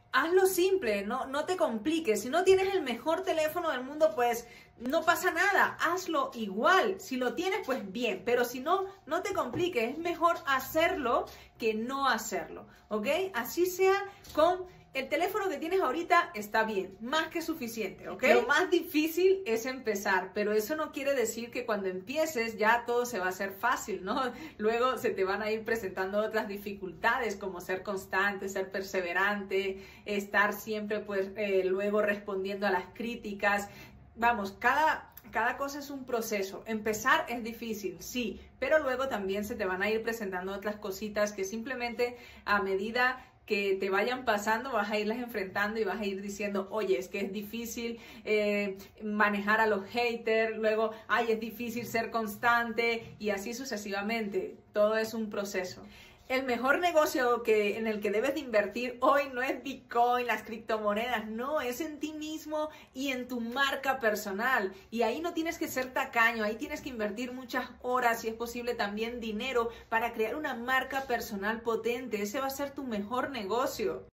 Hazlo simple, no te compliques. Si no tienes el mejor teléfono del mundo, pues no pasa nada. Hazlo igual. Si lo tienes, pues bien. Pero si no, no te compliques. Es mejor hacerlo que no hacerlo. ¿Ok? Así sea con el teléfono que tienes ahorita, está bien. Más que suficiente. ¿Ok? Lo más difícil es empezar. Pero eso no quiere decir que cuando empieces ya todo se va a hacer fácil, ¿no? Luego se te van a ir presentando otras dificultades como ser constante, ser perseverante, estar siempre pues luego respondiendo a las críticas. Vamos, cada cosa es un proceso. Empezar es difícil, sí, pero luego también se te van a ir presentando otras cositas que simplemente a medida que te vayan pasando vas a irlas enfrentando y vas a ir diciendo, oye, es que es difícil manejar a los haters, luego, ay, es difícil ser constante y así sucesivamente. Todo es un proceso. El mejor negocio en el que debes de invertir hoy no es Bitcoin, las criptomonedas, no, es en ti mismo y en tu marca personal. Y ahí no tienes que ser tacaño, ahí tienes que invertir muchas horas, si es posible también dinero, para crear una marca personal potente. Ese va a ser tu mejor negocio.